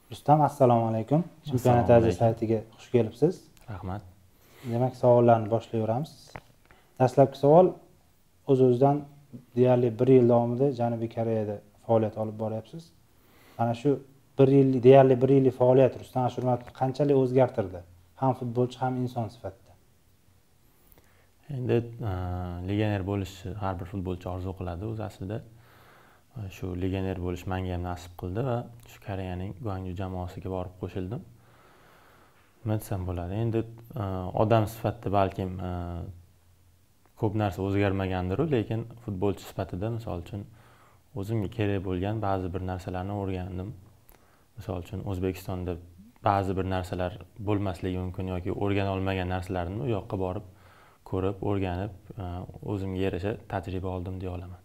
Rustam, assalomu alaykum. Chempionat aziz saytiga xush kelibsiz. Rahmat. Demak, savollarni boshlayveramiz. Dastlabki savol, o'z-o'zidan deyarli 1 yil davomida Janubiy Koreyada faoliyat olib boryapsiz. Mana shu deyarli 1 yillik faoliyat Rustam Ashurmatovni qanchalik o'zgartirdi? Ham futbolchi, ham inson sifatida. Endi legioner bo'lishni har bir futbolchi orzu qiladi o'z aslida. Shu legioner bo'lish menga ham nasib qildi va shu Koreyaning Gwangju jamoasiga borib qo'shildim. Nima desam bo'ladi? Endi odam sifatida balkim ko'p narsa o'zgarmagandir, lekin futbolchi sifatida misol uchun o'zimga kerak bo'lgan ba'zi bir narsalarni o'rgandim. Misol uchun O'zbekistonda ba'zi bir narsalar bo'lmasligi mumkin yoki o'rgana olmagan narsalarni u yoqqa borib ko'rib, o'rganib, o'zimga yarasha tajriba oldim deya olaman.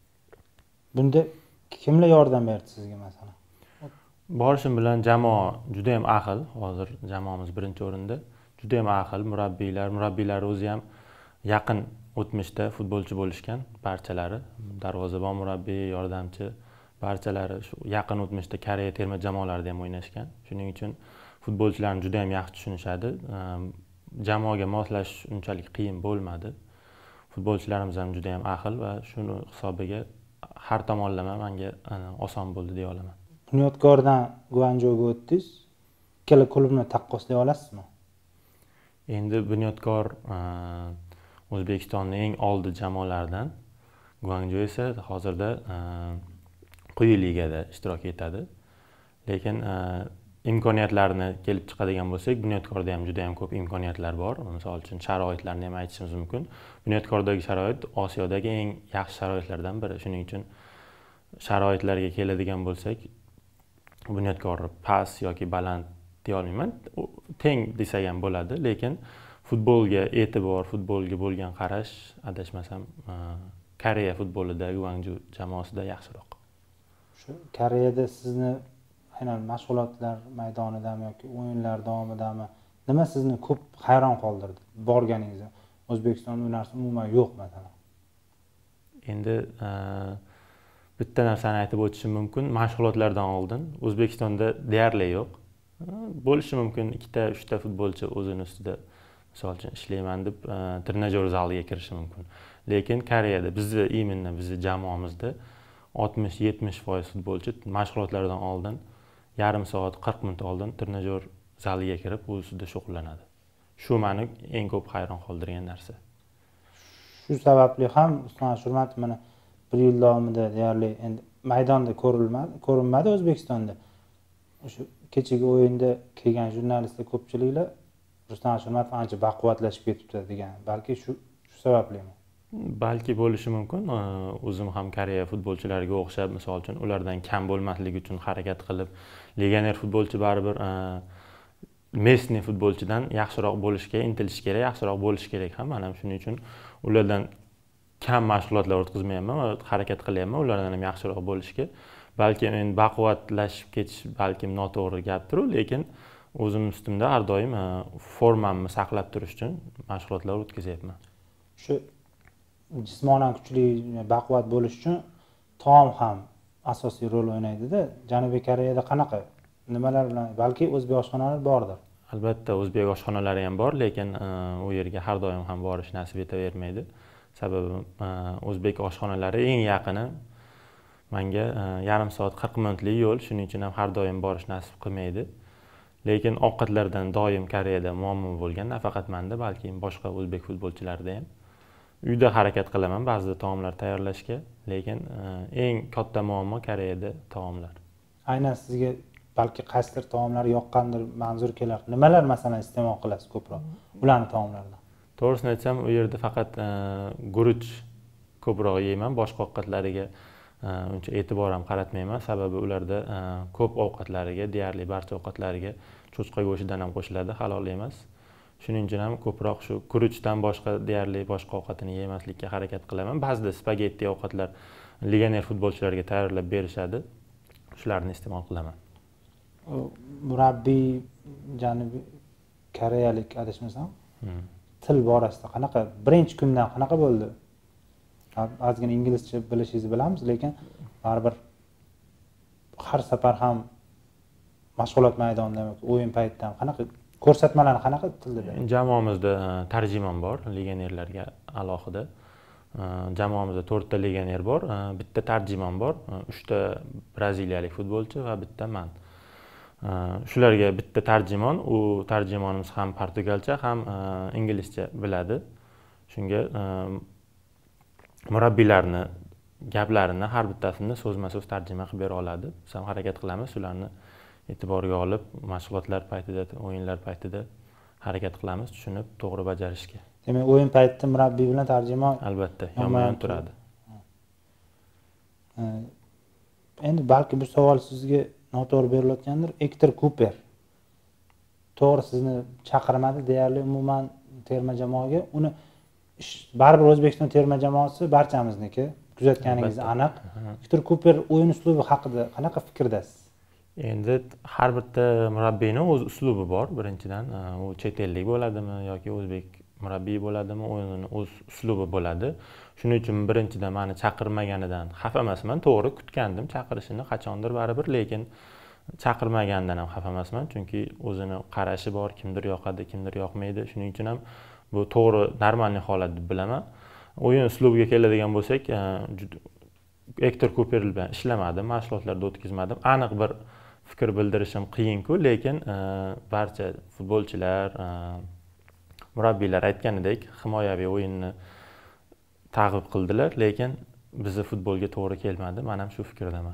Bunda kimlar yordam berdi sizga masalan? Borishim bilan jamoa juda ham ahil. Hozir jamoamiz birinchi o'rinda. Juda ham ahil murabbiylar o'zi ham yaqin o'tmishda futbolchi bo'lishgan barchalari. Darvozabon murabbiy, yordamchi barchalari shu yaqin o'tmishda Koreya terma jamoalarida ham o'ynashgan. Shuning uchun futbolchilarni juda ham yaxshi tushunishadi. Jamoaga moslashish unchalik qiyin bo'lmadi. Futbolchilarimiz ham juda ham ahil va shuni hisobiga har tomonlama menga oson bo'ldi deya olaman. Bunyodkordan Guanjuga o'tdingiz. Ikkala klubni taqqoslay olasizmi? Endi Bunyodkor O'zbekistonning eng oldi jamoalaridan, Gwangju esa hozirda quyi ligada ishtirok etadi. Lekin imkoniyatlarni kelib chiqadigan bo'lsak, Bunyodkorda ham juda ham ko'p imkoniyatlar bor. Misol uchun sharoitlarni ham aytishimiz mumkin. Bunyodkordagi sharoit Osiyodagi eng yaxshi sharoitlardan biri. Shuning uchun sharoitlarga keladigan bo'lsak, Bunyodkor past yoki baland deya olmayman. Teng desak ham bo'ladi, lekin futbolga e'tibor, futbolga bo'lgan qarash, adashmasam, Koreya futbolida Gwangju jamoasida yaxshiroq. Shu Koreyada sizni aynan mashg'ulotlar maydonidami yoki o'yinlar davomidami nima sizni ko'p hayron qoldirdi borganingizda? O'zbekistonda bu narsa umuman yo'q masalan. Endi bitta narsani aytib o'tishim mumkin. Mashg'ulotlardan oldin O'zbekistonda deyarli yo'q. Bo'lishi mumkin 2-3 ta futbolchi o'zini ustida misol uchun ishlayman deb trenajyor zaliga kirishi mumkin. Lekin Koreyada bizni jamoamizda 60-70% futbolchi mashg'ulotlardan oldin yarim soat 40 minut oldin trenajyor zaliga kirib o'z ustida shug'ullanadi. Shu meni eng ko'p hayron qoldirgan narsa. Shu sababli ham Rustam Ashurmatov mana 1 yil davomida deyarli endi maydonda ko'rinmadi O'zbekistonda. O'sha kechagi o'yinda kelgan jurnalistlar ko'pchiliklar Rustam Ashurmatov ancha baquvvatlashib ketibdi degan. Balki shu sabablimi? Balki bo'lishi mumkin. O'zim ham Koreya futbolchilariga o'xshab, misol uchun ulardan kam bo'lmasligi uchun harakat qilib, legioner futbolchi baribir Messi futbolchidan yaxshiroq bo'lishga intilish kerak, yaxshiroq bo'lish kerak ham. Mana shuning uchun ulardan kam mashg'ulotlar o'tkazmayapman va harakat qilyapman ulardan ham yaxshiroq bo'lishga. Balki men baquvvatlashib ketish balkim noto'g'ri gapdir, lekin o'zim ustimda har doim formamni saqlab turish uchun mashg'ulotlar o'tkazyapman. Shu jismonan kuchli, baquvvat bo'lish uchun taom ham asosiy rol o'ynaydi-da. Janubiy Koreyada qanaqa? Nimalar bilan? Balki o'zbek oshxonalar bordir. Albatta o'zbek oshxonalari ham bor, lekin u yerga har doim ham borish nasib etavermaydi. Sababi o'zbek oshxonalari eng yaqini menga yarim soat 40 minutlik yo'l, shuning uchun ham har doim borish nasib qilmaydi. Lekin ovqatlardan doim Koreyada muammo bo'lgan, nafaqat menda, balki boshqa o'zbek futbolchilarida ham. Uyda harakat qilaman ba'zida taomlar tayyorlashga, lekin eng katta muammo Koreyada taomlar. Aynan sizga balki qaysidir taomlar yoqqandir, manzur kelar. Nimalar masalan iste'mol qilasiz ko'proq ularni taomlaridan? To'g'risini aytsam, u yerda faqat guruch ko'proq yeyman, boshqa ovqatlariga uncha e'tibor ham qaratmayman, sababi ularda ko'p ovqatlariga, deyarli barcha ovqatlariga cho'chqa go'shtidan ham qo'shiladi, halol emas. Shuning uchun ham ko'proq shu guruchdan deyarli boshqa ovqatini yemaslikka harakat qilaman. Ba'zida spagetti ovqatlar legioner futbolchilarga tayyorlab berishadi. Shularni iste'mol qilaman. Murabbiy Janubiy Koreyalik adashmasam, til borasida qanaqa? Birinchi kundan qanaqa bo'ldi? Ozgina inglizcha bilishingizni bilamiz, lekin baribir har safar ham mashg'ulot maydonida o'yin paytida ham qanaqa ko'rsatmalarni qanaqa tilda beradi? Jamoamizda tarjimon bor, legionerlarga alohida. Jamoamizda 4 ta legioner bor, bitta tarjimon bor, 3 ta braziliyalik futbolchi va bitta men. Shularga bitta tarjimon, u tarjimonimiz ham portugalcha, ham inglizcha biladi. Shunga murabbiylarni gaplarini har bittasini so'zma-so'z tarjima qilib bera oladi. Biz ham harakat qilamiz, ularni e'tiborga olib, mashg'ulotlar paytida, o'yinlar paytida harakat qilamiz, tushunib, to'g'ri bajarishga. Demak, o'yin paytida murabbiy bilan tarjimon albatta yonma-yon turadi. Endi balki bu savol sizga noto'g'ri berilayotgandir. Ektor Kuper to'g'ri sizni chaqirmadi deyarli umuman terma jamoaga. Uni baribir O'zbekiston terma jamoasi barchamizniki, kuzatganingiz aniq. Ektor Kuper o'yin uslubi haqida qanaqa fikrdasiz? Endi har bitta murabbiyning o'z uslubi bor. Birinchidan, u chet ellik bo'ladimi yoki o'zbek murabbiy bo'ladimi, o'zining o'z uslubi bo'ladi. Shuning uchun birinchidan meni chaqirmaganidan xafa emasman. To'g'ri kutgandim chaqirishini qachondir baribir, lekin chaqirmaganidan ham xafa emasman, chunki o'zini qarashi bor, kimdir yoqadi, kimdir yoqmaydi. Shuning uchun ham bu to'g'ri normalniy holat deb bilaman. O'yin uslubiga keladigan bo'lsak, Ektor Kuper bilan ishlamadim, mashg'ulotlarda o'tkazmadim. Aniq bir fikr bildirishim qiyin-ku, lekin barcha futbolchilar, murabbiylar aytganidek himoyaviy o'yinni targ'ib qildilar, lekin bizni futbolga to'g'ri kelmadi. Men ham shu fikrdaman.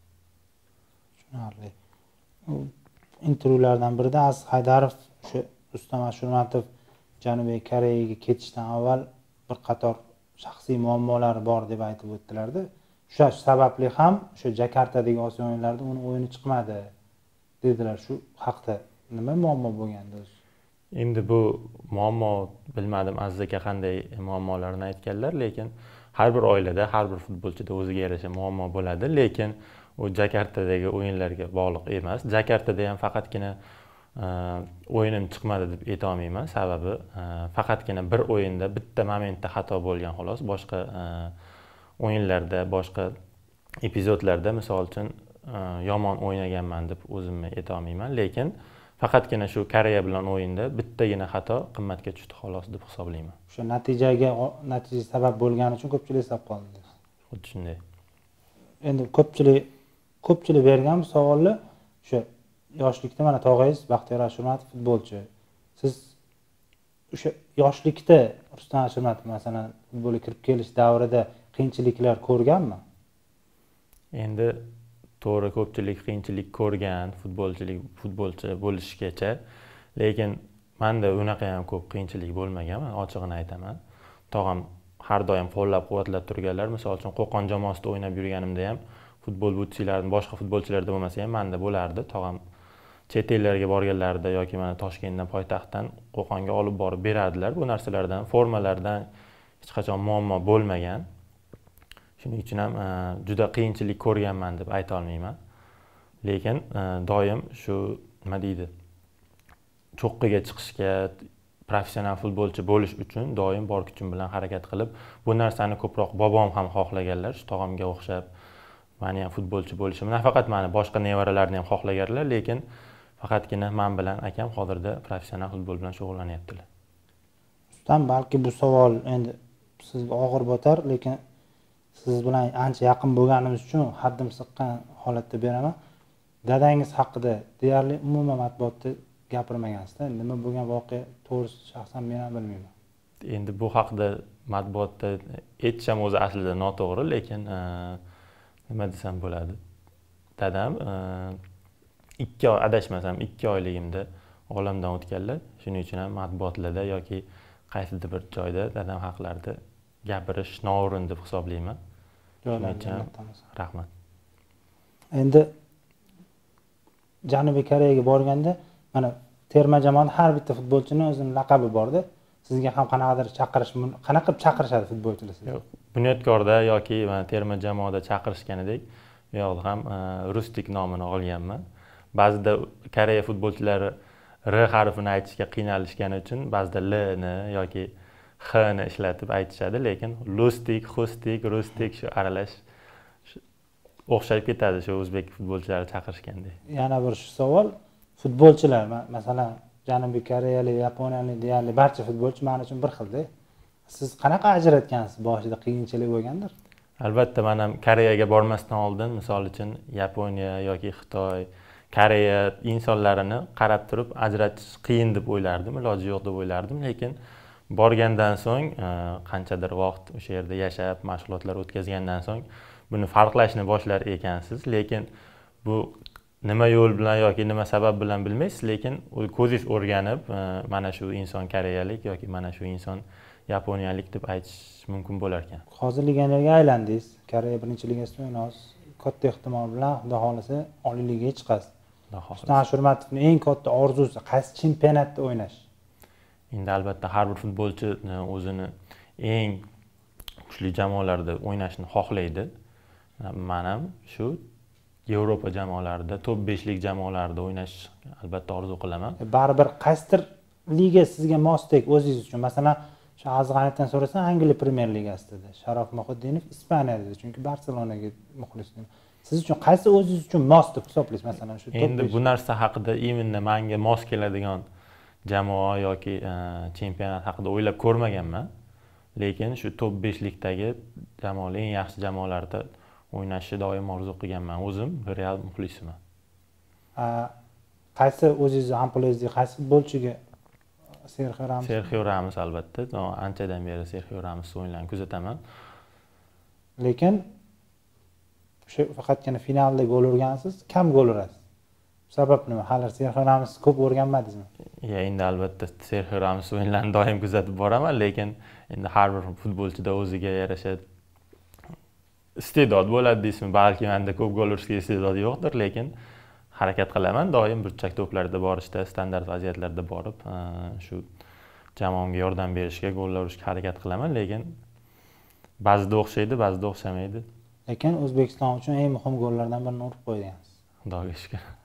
Tushunarli. Intervyulardan birida Aziz Haydarov o'sha Rustam Ashurmatov Janubiy Koreyaga ketishdan avval bir qator shaxsiy muammolari bor deb aytib o'tdilarda. Shu sababli ham o'sha Jakartadagi Osiyo o'yinlarida uni o'yini chiqmadi dedilar. Shu haqda nima muammo bo'lgandi o'zi? Endi bu muammo bilmadim Aziz aka qanday muammolarni aytganlar, lekin har bir oilada, har bir futbolchida o'ziga yarasha muammo bo'ladi, lekin u Jakartadagi o'yinlarga bog'liq emas. Jakartada ham faqatgina o'yinim chiqmadi deb ayta olmayman, sababi faqatgina bir o'yinda bitta momentda xato bo'lgan xolos. Boshqa o'yinlarda, boshqa epizodlarda misol uchun yomon o'ynaganman deb o'zimni ayta olmayman, lekin faqatgina shu Koreya bilan o'yinda bittagina xato qimmatga tushdi xolos deb hisoblayman. O'sha natija sabab bo'lgani uchun ko'pchilik hisob qildi. Xuddi shunday. Endi ko'pchilik bergan bu savolni o'sha yoshlikda mana tog'angiz Baxtiyor Ashurmatov futbolchi. Siz o'sha yoshlikda Rustam Ashurmatov masalan futbolga kirib kelish davrida qiyinchiliklar ko'rganmi? Endi to'g'ri ko'pchilik qiyinchilik ko'rgan futbolchi bo'lishgacha, lekin menda unaqa ham ko'p qiyinchilik bo'lmagan, ochig'ini aytaman. Tog'am har doim qo'llab-quvvatlab turganlar. Misol uchun Qo'qon jamoasida o'ynab yurganimda ham futbol butsilarining boshqa futbolchilarda bo'lmasa ham menda bo'lardi. Tog'am chet ellarga borganlarida yoki mana Toshkentdan, poytaxtdan Qo'qonga olib borib berardilar. Bu narsalardan, formalardan hech qachon muammo bo'lmagan. Shuning uchun ham juda qiyinchilik ko'rganman deb ayta olmayman. Lekin doim shu nima deydi, cho'qqiga chiqishga, professional futbolchi bo'lish uchun doim bor kuchim bilan harakat qilib, bu narsani ko'proq bobom ham xohlaganlar, shu tog'amga o'xshab meni ham futbolchi bo'lishimni, nafaqat meni, boshqa nevaralarni ham xohlaganlar, lekin faqatgina men bilan akam hozirda professional futbol bilan shug'ullanyaptilar. Rustam, balki bu savol endi sizga og'ir botar, lekin siz bilan ancha yaqin bo'lganimiz uchun haddim siqqan holatda beraman. Dadangiz haqida deyarli umuman matbuotda gapirmagansiz-da. Nima bo'lgan voqea to'g'risi shaxsan men ham bilmayman. Endi bu haqida matbuotda aytishim o'zi aslida noto'g'ri, lekin nima desam bo'ladi? Dadam adashmasam 2 oyligimda olamdan o'tganlar. Shuning uchun ham matbuotlarda yoki qaysidir bir joyda dadam haqlarida gapirish noo'rin deb hisoblayman. Rahmat. Endi Janubiy Koreyaga borganda mana terma jamoada har bitta futbolchining o'zining laqabi bor-da. Sizga ham qanaqadir qanaqa chaqirishadi futbolchilar sizni? Yo'q, Bunyodkorda yoki mana terma jamoada chaqirishganidek, bu yoqda ham Rustik nomini olganman. Ba'zida Koreya futbolchilari R harfini aytishga qiynalishgani uchun ba'zida L ni yoki H ni ishlatib aytishadi, lekin Lustik, Xustik, Rustik shu aralash o'xshab ketadi shu o'zbek futbolchilari chaqirishganda. Yana bir shu savol, futbolchilar masalan Janubiy Koreyalik, Yaponiyalik deyarli barcha futbolchi men uchun bir xilda. Siz qanaqa ajratgansiz? Boshida qiyinchilik bo'lgandir? Albatta, men ham Koreyaga bormasdan oldin, misol uchun Yaponiya yoki Xitoy, Koreya insonlarini qarab turib ajratish qiyin deb o'ylardim, iloji yo'q deb o'ylardim, lekin borgandan so'ng qanchadir vaqt o'sha yerda yashab, mashg'ulotlar o'tkazgandan so'ng buni farqlashni boshlar ekansiz, lekin bu nima yo'l bilan yoki nima sabab bilan bilmaysiz, lekin ko'zingiz o'rganib, mana shu inson koreyalik yoki mana shu inson yaponiyalik deb aytish mumkin bo'lar ekan. Hozir legionerga aylandingiz. Koreya birinchi ligasida o'ynaysiz. Katta ehtimol bilan Xudo xolasa Oliy ligaga chiqasiz. Rustam Ashurmatovning eng katta orzusi qaysi chempionatda o'ynash? Endi albatta har bir futbolchi o'zini eng kuchli jamoalarda o'ynashni xohlaydi. Men ham shu Yevropa jamoalarida, top 5 lik jamoalarda o'ynash albatta orzu qilaman. Baribir qaysidir liga sizga mosdek o'zingiz uchun, masalan, shu Azg'aniydan so'rasam Angliya Premyer Ligasida, Sharof Muhiddinov Ispaniyada, chunki Barselonaga muxlisman. Siz uchun qaysi o'zingiz uchun mos deb hisoblaysiz, masalan shu top 5? Endi bu narsa haqida imенно menga mos keladigan jamoa yoki chempionat haqida o'ylab ko'rmaganman. Lekin shu top 5 likdagi jamoalar, eng yaxshi jamoalarda o'ynashni doim orzu qilganman. O'zim Real muxlisiman. Qaysi o'zingizni ampulingizga qaysi futbolchiga? Sergio Ramos albatta. Anchadan beri Sergio Ramos o'yinlarini kuzataman. Lekin o'sha faqatgina finalda gol urgansiz, kam gol urasiz? Sabab nima? Hali Sergio Ramos ko'p o'rganmadingizmi? Endi albatta Sergio Ramos o'yinlarini doim kuzatib boraman, lekin endi har bir futbolchida o'ziga yarasha iste'dod bo'ladi deysizmi? Balki menda ko'p gol urishga iste'dod yo'qdir, lekin harakat qilaman doim burchak to'plarda borishda, standart vaziyatlarda borib, shu jamoamga yordam berishga, gollar urishga harakat qilaman, lekin ba'zida o'xshaydi, ba'zida o'xshamaydi. Lekin O'zbekiston uchun eng muhim gollardan birini urib qo'ydingiz. Xudoga shukr.